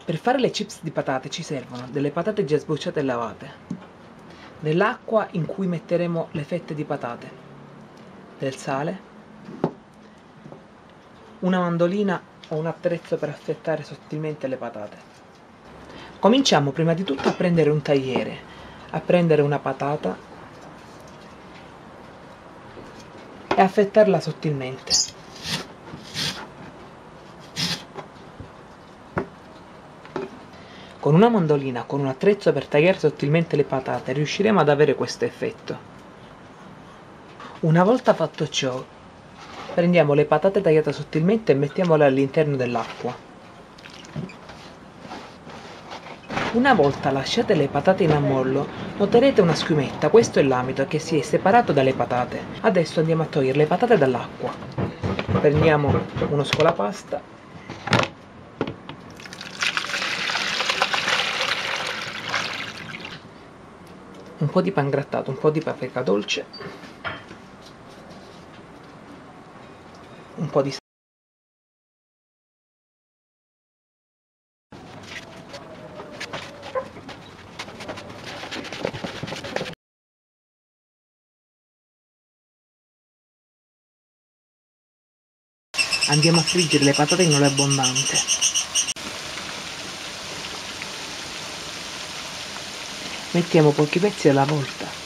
Per fare le chips di patate ci servono delle patate già sbocciate e lavate, dell'acqua in cui metteremo le fette di patate, del sale, una mandolina o un attrezzo per affettare sottilmente le patate. Cominciamo prima di tutto a prendere un tagliere, a prendere una patata e affettarla sottilmente. Con una mandolina, con un attrezzo per tagliare sottilmente le patate, riusciremo ad avere questo effetto. Una volta fatto ciò, prendiamo le patate tagliate sottilmente e mettiamole all'interno dell'acqua. Una volta lasciate le patate in ammollo, noterete una schiumetta, questo è l'amido che si è separato dalle patate. Adesso andiamo a togliere le patate dall'acqua. Prendiamo uno scolapasta . Un po' di pangrattato, un po' di paprika dolce, un po' di sale. Andiamo a friggere le patate in olio abbondante. Mettiamo pochi pezzi alla volta.